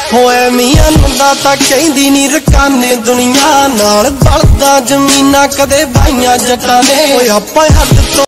ਹੋਏ ਮੀਆਂ ਦਾ ਤਾਂ ਕਹਿੰਦੀ ਨੀ ਰਕਾਨੇ ਦੁਨੀਆ ਨਾਲ ਬਲਦਾ ਜ਼ਮੀਨਾਂ ਕਦੇ ਬਾਈਆਂ ਜੱਟਾਂ ਨੇ। ਓਏ ਆਪਾਂ ਹੱਦ ਤੋਂ